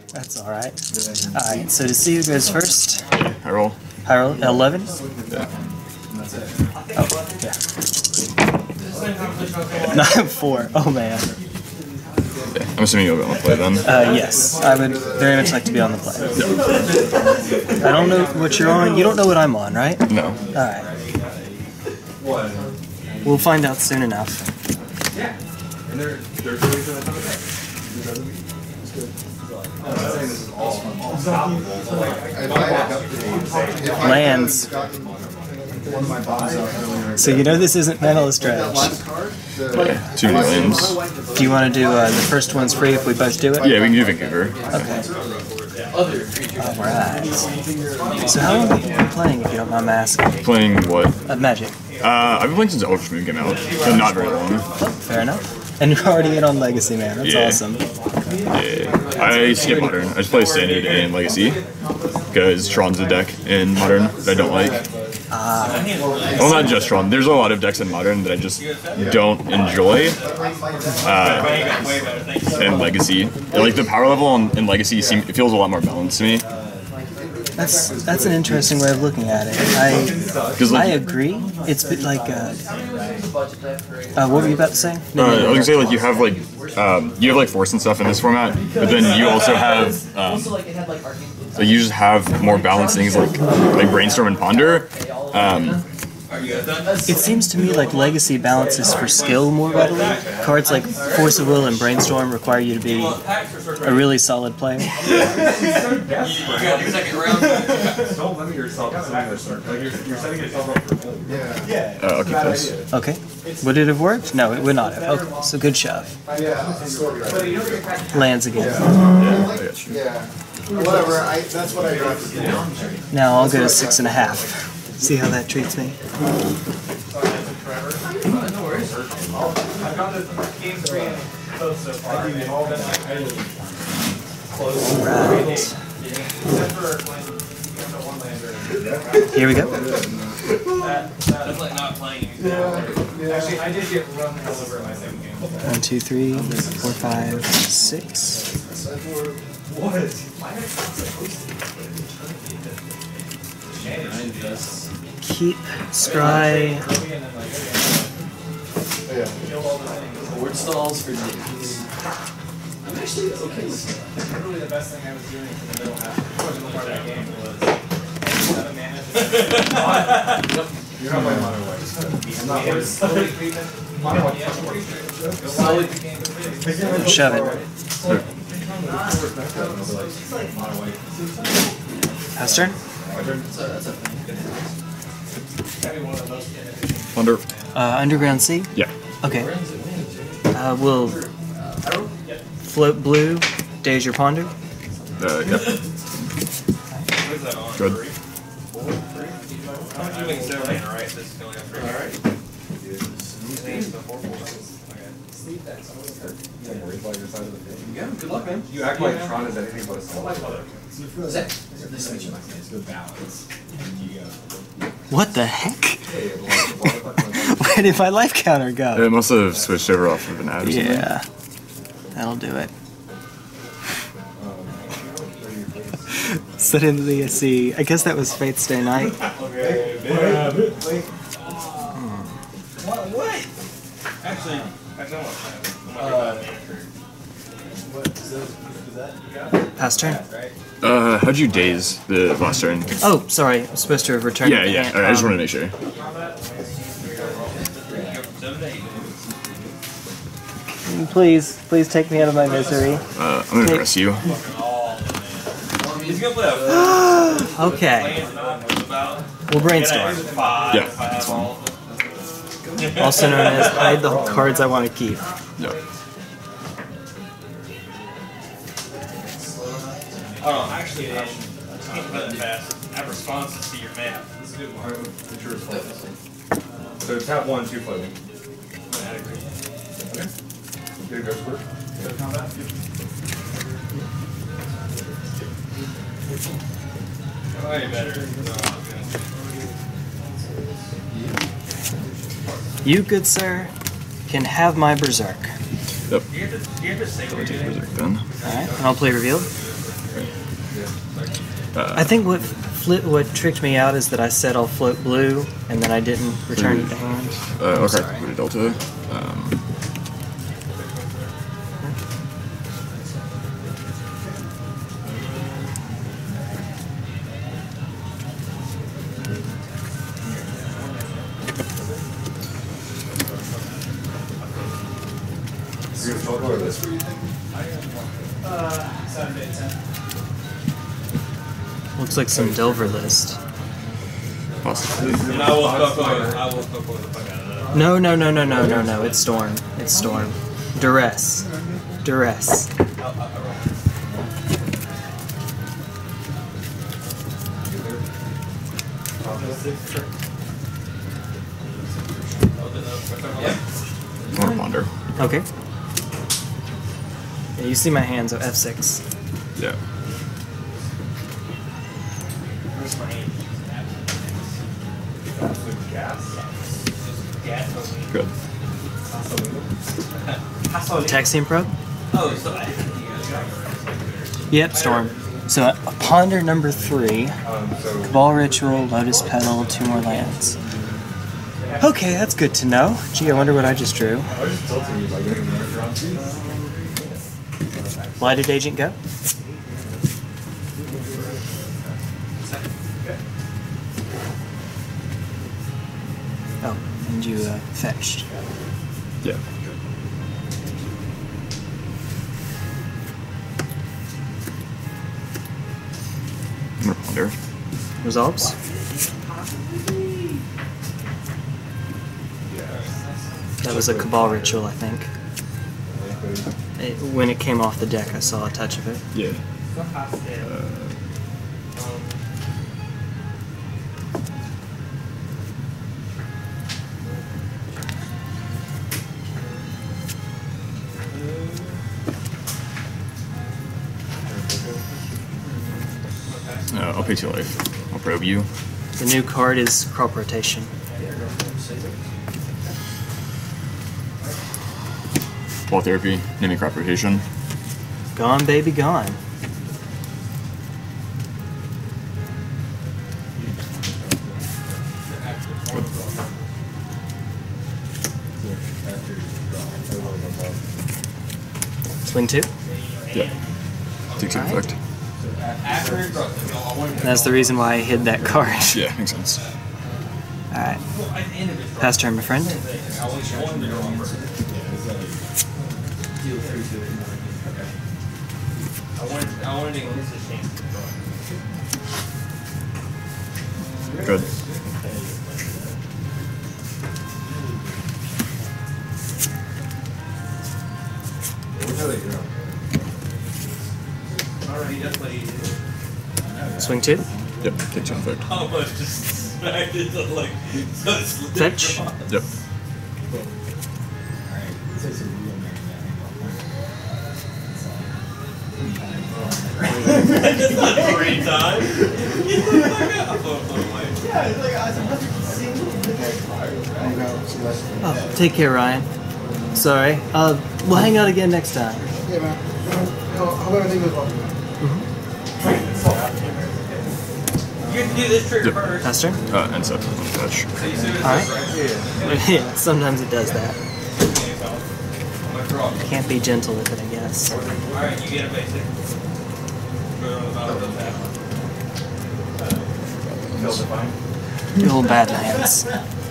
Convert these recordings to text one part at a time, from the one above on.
That's alright. Alright, so to see who goes first. I roll. I roll 11? Yeah. Oh, yeah. Not 4. Oh man. Yeah. I'm assuming you'll be on the play then. Yes. I would very much like to be on the play. I don't know what you're on. You don't know what I'm on, right? No. Alright. We'll find out soon enough. Lands. So you know this isn't mental stretch. Okay. 2 many lands. Do you want to do the first one's free if we both do it? Yeah, we can do Vancouver. Okay. Alright. So how long have you been playing, if you don't mind me asking? Playing what? Magic. I've been playing since Ultra Moon came out, but not very long. Oh, fair enough. And you're already in on Legacy, man. That's awesome. Yeah. I skip Modern. I just play Standard and Legacy, because Tron's a deck in Modern that I don't like. Well, not just Tron. There's a lot of decks in Modern that I just don't enjoy. And Legacy. Like, the power level in Legacy, it feels a lot more balanced to me. That's an interesting way of looking at it. I agree. It's a bit like what were you about to say? I was gonna say, like, you have like Force and stuff in this format, but then you also have you just have more balanced things like Brainstorm and Ponder. It seems to me like Legacy balances for skill more readily. Cards like Force of Will and Brainstorm require you to be a really solid player. Don't limit yourself to something that's like you're setting yourself up for failure. I'll keep this. Okay. Would it have worked? No, it would not have. Okay, so good shove. Lands again. Whatever, that's what I got to do. Now I'll go to 6.5. See how that treats me. Alright. Here we go. Actually, I did get run all over in my second game. 1, 2, 3, 4, 5, 6. Keep Scry. Board stalls for days. I'm actually okay. Literally the best thing I was doing for the middle half of that game was 7 mana. You're not playing Modern White. I'm not playing. Slowly creeping. Modern White. Slowly became. Shove it. Pass turn. Ponder. Underground Sea? Yeah. Okay. We'll float blue, Daze your Ponder. Yep. Good. Yeah, good luck, man. You act like Tron is anything but a solo. What the heck? Where did my life counter go? It must have switched over off of an ad or something. Yeah. That'll do it. Set into the sea. I guess that was Fate's Day night. What? Actually, Pass turn. How'd you daze the last turn? Oh, sorry. I'm supposed to have returned. Yeah, yeah. Alright, I just wanted to make sure. Please take me out of my misery. I'm gonna press you. Okay. We'll brainstorm. Yeah, that's fine. Also known as hide the cards I want to keep. Yep. Oh, actually, can't play that fast. Have responses to your map. This is a good one. What's your response? So tap 1, 2 floating. Okay. Get a ghost work. Go combat. Oh, you better. You, good sir, can have my Berserk. Yep. Do you have to say what Take you're doing? Berserk then. Alright, and I'll play revealed. I think what tricked me out is that I said I'll float blue, and then I didn't return it to hand. Okay, put a delta. Saturday 10. Looks like some Delver list. Possibly. And I will fuck over the fuck out of that. No. It's Storm. It's Storm. Duress. Duress. Or Ponder. Okay. Yeah, you see my hands, so F6. Yeah. Good. Gitaxian Probe? Oh, so Yep, Storm. So Ponder number 3, Cabal Ritual, Lotus Petal, 2 more lands. Okay, that's good to know. Gee, I wonder what I just drew. Blighted Agent, go. Oh, and you fetched. Yeah. I'm gonna Ponder. Resolves? That was a Cabal Ritual, I think. When it came off the deck, I saw a touch of it. Yeah. I'll pay 2 life. I'll probe you. The new card is Crop Rotation. Wall Therapy, naming crop rotation. Gone, baby, gone. Swing 2? Yeah. Takes an effect. That's the reason why I hid that card. Yeah, makes sense. Alright. Pass turn, my friend. I wanted to use this thing. Good. Alright, that's what he did. Swing 2? Yep, takes an effect. Almost just smacked it to like so it's Fetch? Yep. It's not 3 times. Oh, take care, Ryan. Sorry. We'll hang out again next time. Yeah, man. Hope everything goes well. You can do this trick Yep. first. Pass turn? End step. Fetch. Alright. Yeah, sometimes it does that. Can't be gentle with it, I guess. Alright, you get a basic. You old Badlands.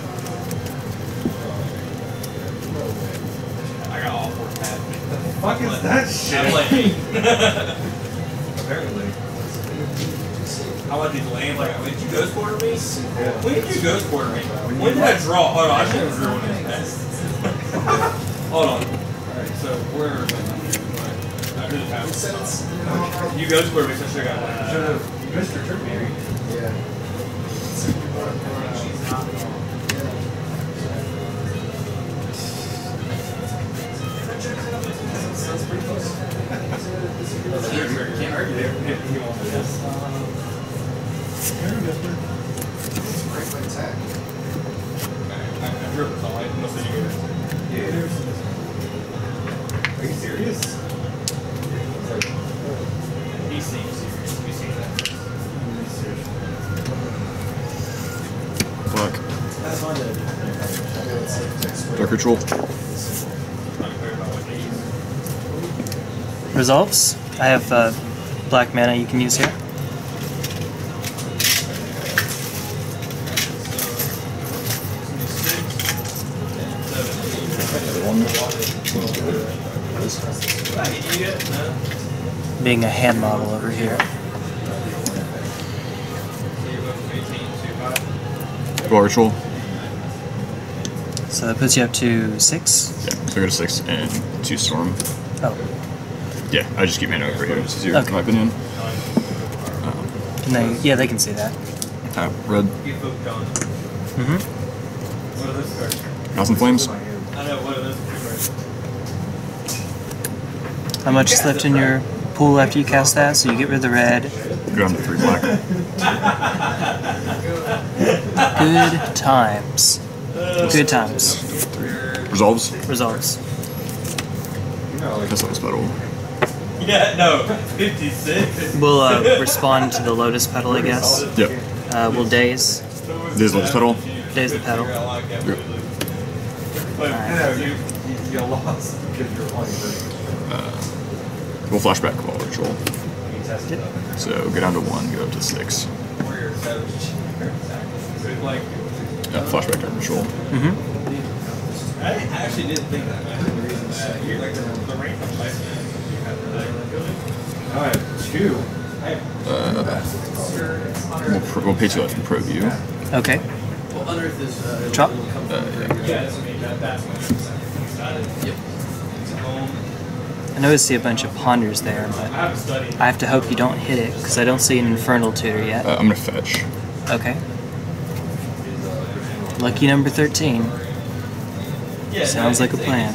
I got all 4 pads. Fuck is that shit? I'm like, Apparently. I want these lame. Like, did you ghost quarter me? When did you ghost quarter me? When did I draw? Hold on, I should have drew one of these. Hold on. Alright, so we're. I drew the pass. You ghost quarter me, so I should have got one. Should have missed your trip, maybe. Yeah. Sounds pretty close. Can't argue there. He wants this. Great way to attack. I drew up the song. I must have you guys. Yeah. Are you serious? He seems serious. You see that? Dark Ritual. Resolves. I have black mana you can use here. Being a hand model over here. Cabal Ritual. So that puts you up to 6? Yeah, so I go to 6 and 2 Storm. Oh. Yeah, I just keep mana over here. It's easier, Okay. in my opinion. Can they, yeah, they can see that. Red. Mm-hmm. House and Flames. I know, what are those two? How much is left in your pool after you cast that? So you get rid of the red. Go down to 3 black. Good times. Good times. Resolves. Resolves. Cast Lotus Petal. Yeah, no, 56. We'll respond to the Lotus Petal, I guess. Yep. We'll Daze. Daze Lotus Petal. Daze the petal. Yep. You lost because you're playing. We'll flashback Cabal Ritual. So go down to 1, go up to 6. Flashback Dark Ritual. Mm-hmm. I actually didn't think that. You're like the range of life. I have 2. We'll pay 2 life and probe you. Okay. Drop. I know I see a bunch of ponders there, but I have to hope you don't hit it, because I don't see an Infernal Tutor yet. I'm gonna fetch. Okay. Lucky number 13. Sounds like a plan.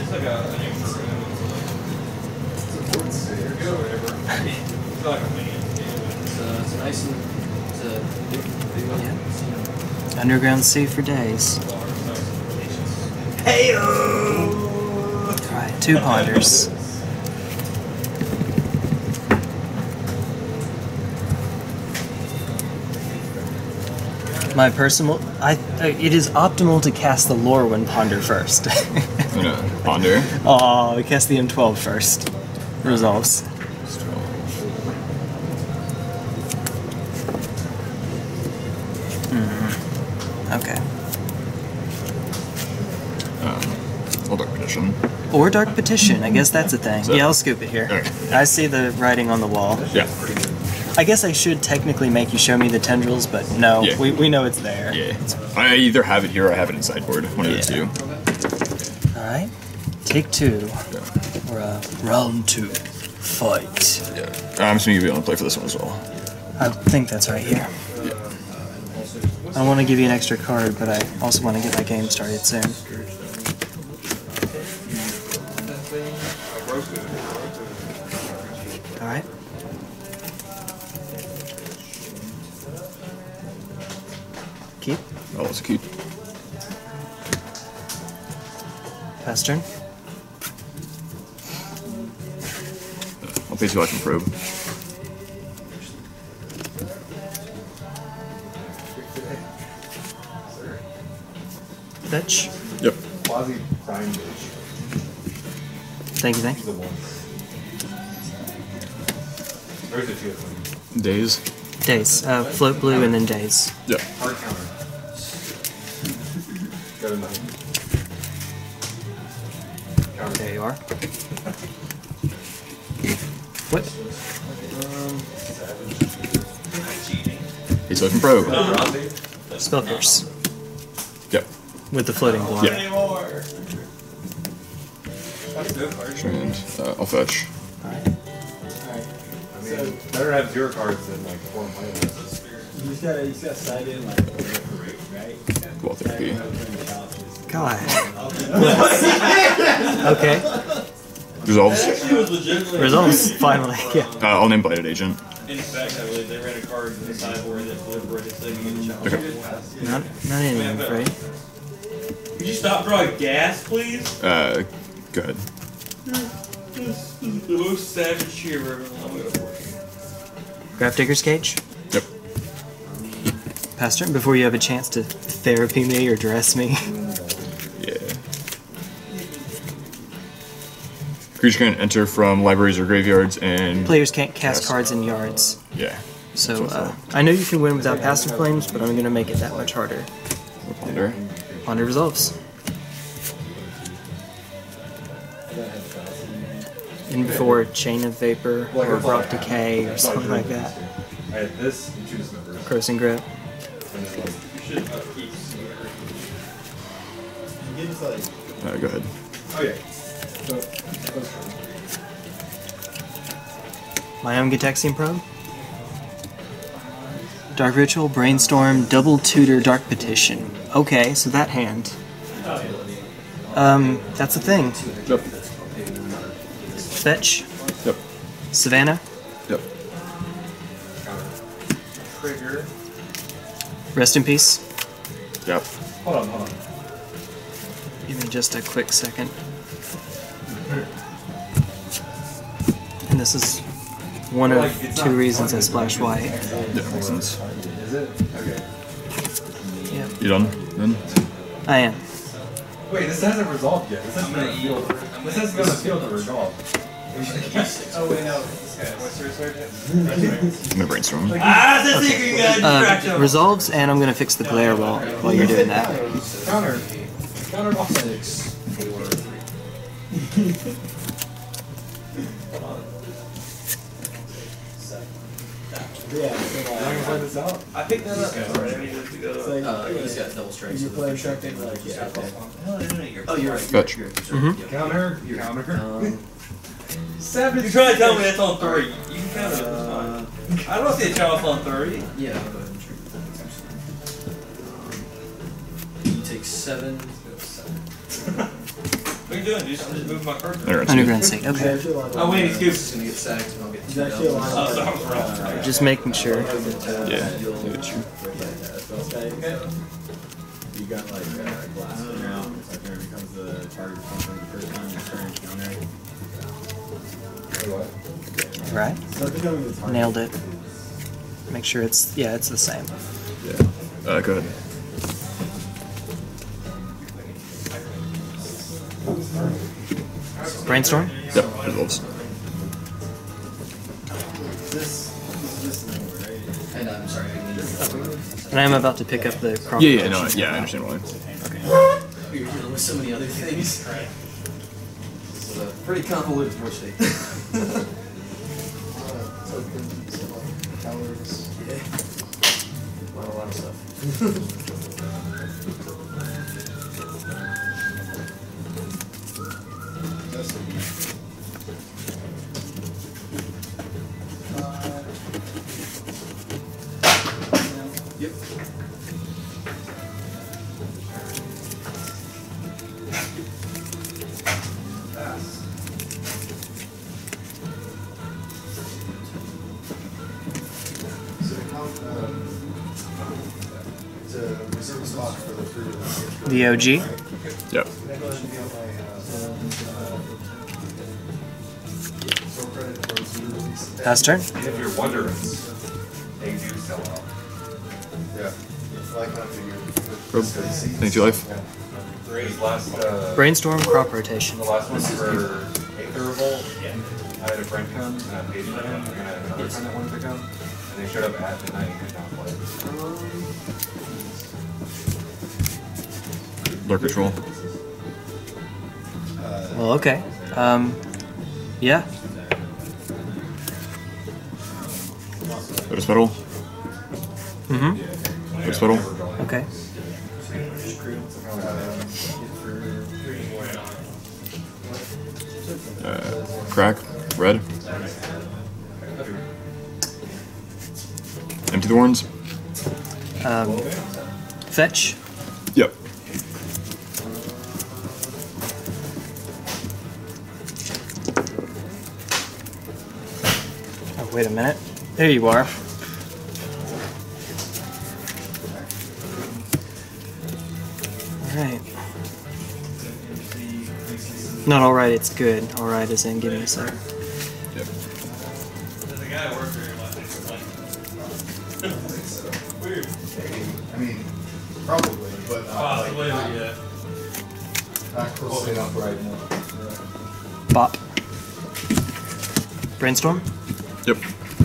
Yeah. Underground sea for days. Alright, 2 ponders. My personal, it is optimal to cast the Lorwyn Ponder first. Ponder. Oh, we cast the M12 first. Resolves. Okay. Or Dark Petition. Or Dark Petition, I guess that's a thing. Yeah, I'll scoop it here. Okay. I see the writing on the wall. Yeah. I guess I should technically make you show me the tendrils, but no, Yeah. we know it's there. Yeah. I either have it here or I have it in sideboard. One of the two. Alright. Take 2. Yeah. Or round 2. Fight. Yeah. I'm assuming you'll be able to play for this one as well. I think that's right here. Yeah. I want to give you an extra card, but I also want to get my game started soon. Alright. Keep. Oh, it's a keep. Pass turn. I'll pay 2 life and probe. Fetch. Yep. Quasi prime bitch. Thank you, thank you. The one. Where's the 2? Daze. Daze. Float blue and then Daze. Yep. Hard counter. Go to 9. Counter. There you are. What? Pay 2 life and probe. Spell Pierce. Yep. With the floating block. Yeah. And I'll fetch. Alright. I mean, better have 0 cards than like 4 players. You just gotta side in like right? Well, therapy. God. Okay. Resolves. Results, finally. Yeah. I'll name Blighted Agent. Infect, I believe they ran a card in the sideboard that delivered it so you can challenge. Okay. Not any, I'm afraid. Could you stop drawing gas, please? Go ahead. This is the most savage cheer ever. I'm gonna force you. Graph Digger's Cage. Yep. Pass turn before you have a chance to therapy me or dress me. Yeah. Creature can enter from libraries or graveyards, and Players can't cast cards in yards. yeah. So I know you can win without Passive Flames, but I'm going to make it that much harder. We'll ponder. Ponder resolves. In before Chain of Vapor or Abrupt Decay or something like that. I had this, you choose numbers. Crossing Grip. Go ahead. Oh yeah. My own Gitaxian Probe. Dark Ritual, Brainstorm, Double Tutor, Dark Petition. Okay, so that hand. That's a thing. Yep. Fetch. Yep. Savannah. Yep. Trigger. Rest in peace. Yep. Hold on. Give me just a quick second. And this is one of 2 reasons I splash white. Yeah, makes sense. Is it? Okay. Yeah, You done? Then? I am. Wait, this hasn't resolved yet. This hasn't been a field. This hasn't been a field to resolve. Oh wait, no. This guy. What's your sword? I'm gonna brainstorm. Ah, that's a secret, you guys. Distraction. Resolves, and I'm gonna fix the glare while you're doing that. Counter offense. I picked that up. Sorry, I needed to go. He's got double strikes. You play check in like Oh, you're right. Fetch. Counter. Savage. You're trying to tell me that's on 3. You can count it. That's fine. I don't see a chalice on 3. Yeah, I'll go ahead and trigger that. You take 7. What are you doing? Just move my card. Underground State, okay. Oh, wait, He's excuse gonna get sacked and I'll get 2 He's actually doubles. Oh, so I was wrong. Just making sure. Yeah. Look at you. You got like glass now. It's like when it becomes the target of something the first time you turn counter. Right? Nailed it. Make sure it's, yeah, it's the same. Yeah. Go ahead. Brainstorm? Yep. Resolves. And I'm sorry, I need And I'm about to pick up the crop. Yeah. No. Yeah. I understand why. You're dealing with so many other things. It's a pretty convoluted board state. A lot of stuff. Yep. It's a reserve spot for the fruit of The OG? Yep. Pass turn? If you're wondering, they do sell out. Yeah. Like I figured. Probe. Thank you, life. His last, Brainstorm, crop rotation. the last one for Aether Revolt, I had a friend come and I paid for him, and I had another friend that wanted to come, and they showed up at midnight and could not play. Dark Ritual. Well, okay. Yeah. Lotus Petal. Mm-hmm. Lotus Petal. Okay. Crack. Red. Empty the Warrens. Fetch. Yep. Oh, wait a minute. There you are. Alright. Not alright, it's good. Alright is in, give me a sec. Yep. There's a guy who works here. Weird. Closing up right now. Bop. Brainstorm. Yep.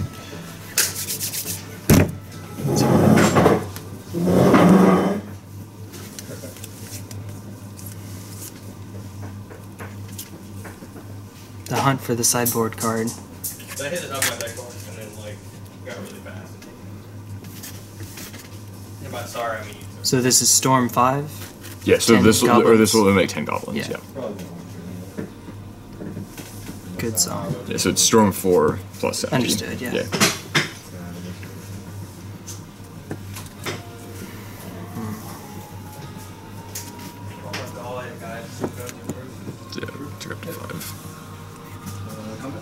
The hunt for the sideboard card. So I hit it up my deck once and then like got really fast. And by sorry I mean So this is Storm 5. Yeah, so 10 this will, or goblins. this will make 10 goblins, Yeah. yeah. Good song. Yeah, so it's Storm 4 plus 17. Understood, yeah. Yeah, took up to 5. Combat.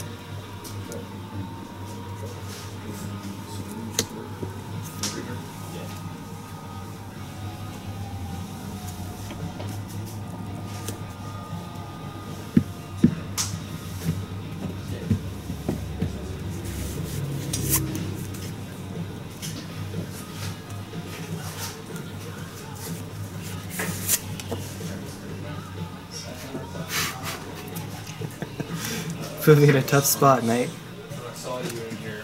Put me in a tough spot, mate. I saw you in here.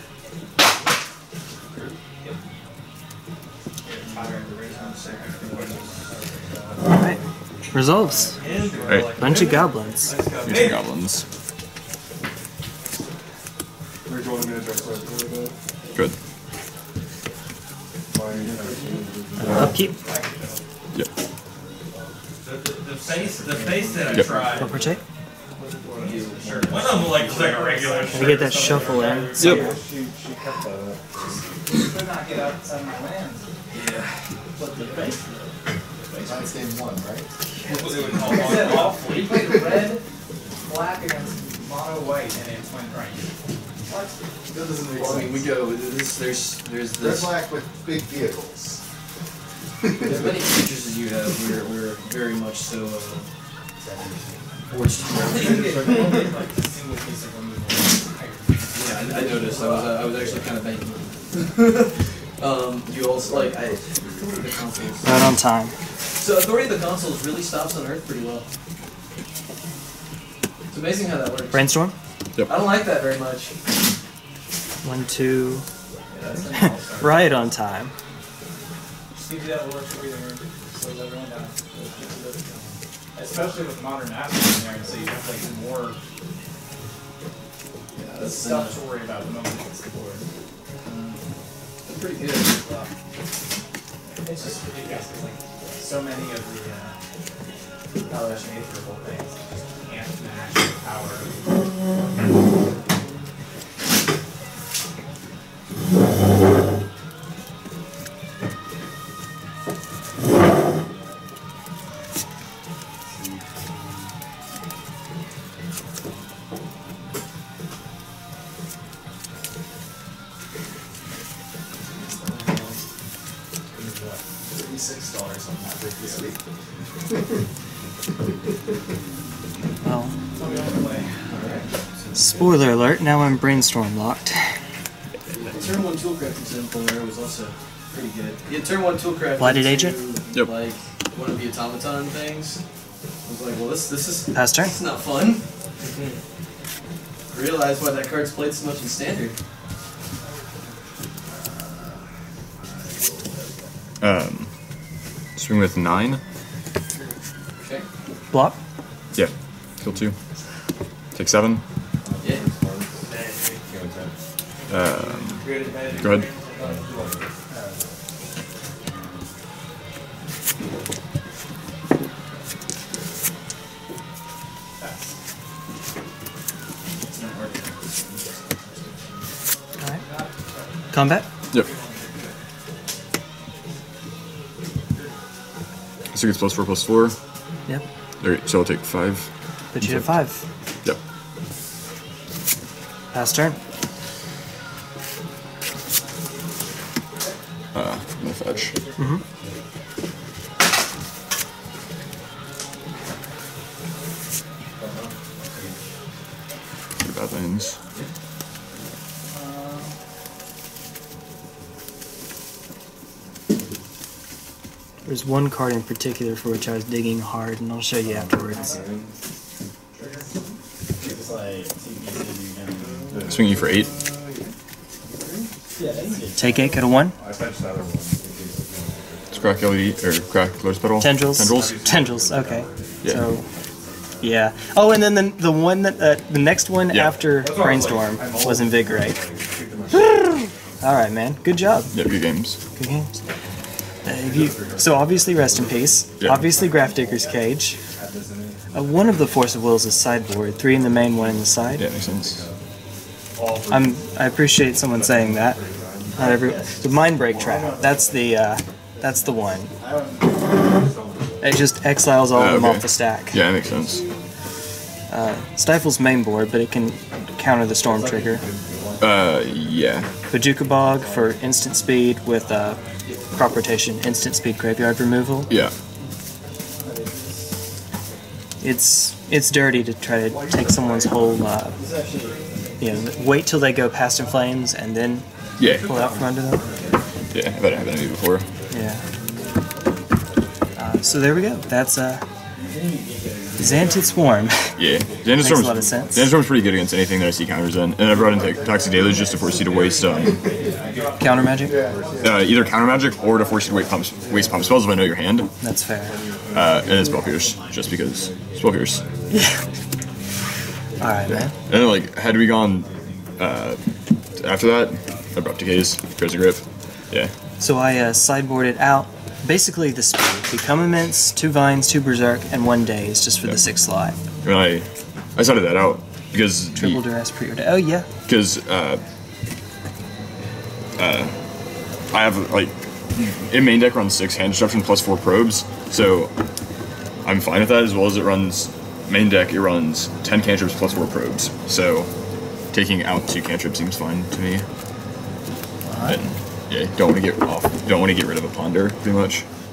Alright. Resolves. Alright, Bunch of goblins. here's the goblins. Where do you want me to address that a little bit? Good. Upkeep. Yep. The face that I Yep. tried. Don't protect. One of them like a regular Can we get that shuffle in? Yep. She kept that up. Could not get outside my lands. That's game 1, right? Like I said, we played red, black against mono white, and it went right. What? That doesn't make Well, I sense. mean, we go. There's They're this. black with big vehicles. As many features as you have, we're very much so forged. Yeah, I noticed. I was actually kind of banking. You also like Authority of the Consoles. Right on time. So Authority of the Consoles really stops on Earth pretty well. It's amazing how that works. Brainstorm. I don't like that very much. 1, 2. Right on time. Just give you that little extra breathing room, slows everyone down. Especially with modern apps in there, so you have like more stuff to worry about the moment it hits the board. It's pretty good. It's just ridiculous. It's like so many of the television atypical things just can't match the power. $36 on that this week. Well, I'll be on the way. spoiler alert, now I'm Brainstorm locked. Turn 1 Toolcraft example there was also pretty good. Yeah, turn 1 Toolcraft. Blighted into, Agent? Yep. Like one of the automaton things. I was like, well, this is Pass turn. It's not fun. Realize why that card's played so much in standard. Swing with 9. Okay. Block. Yeah. Kill 2. Take 7. Yeah. Go ahead. Alright. Combat. Yep. So it's +4/+4. Yep. Alright, so I'll take 5. Put you to 5. Yep. Pass turn. I'm gonna fetch. Bad lands. There's one card in particular for which I was digging hard, and I'll show you afterwards. Swing you for 8. Take 8, go to 1. It's crack LED, or crack Lotus Petal? Tendrils. Tendrils? Tendrils, okay. Yeah. So, yeah. Oh, and then the one that, the next one Yeah. after Brainstorm was Invigorate. Alright, man. Good job. Yeah, good games. Good games. So obviously Rest in Peace. Yeah. Obviously Grafdigger's Cage. One of the Force of Wills is sideboard. 3 in the main, 1 in the side. Yeah, makes sense. I appreciate someone saying that. Not every the Mind Break Trap. That's the one. It just exiles all of them okay. off the stack. Yeah, that makes sense. Stifle's main board, but it can counter the Storm trigger. Yeah. Bajuka Bog for instant speed with crop rotation, instant speed graveyard removal. Yeah. It's dirty to try to take someone's whole, wait till they go past in flames and then Yeah. pull out from under them. Yeah, I've had it happen to me before. Yeah. So there we go. That's Xantid Swarm. Yeah. Makes a lot of sense. Xandstorm's pretty good against anything that I see counters in. And I brought in Toxic Deluge just to force you to waste Counter magic. either counter magic or to force you to waste pump spells if I know your hand. That's fair. And then Spell Pierce, just because Spell Pierce. Yeah. All right, man. And then had we gone after that, Abrupt Decays, Crazy Grip. Yeah. So I sideboarded out basically the speed. Become Immense, 2 Vines, 2 Berserk, and 1 Daze just for the 6th slot. And I started that out because Triple Duress pre-order. Oh yeah. Because I have in main deck runs 6 hand disruption plus 4 probes, so I'm fine with that. As well as it runs main deck, it runs 10 cantrips plus 4 probes. So taking out 2 cantrips seems fine to me. And yeah, don't want to get rid of a ponder pretty much.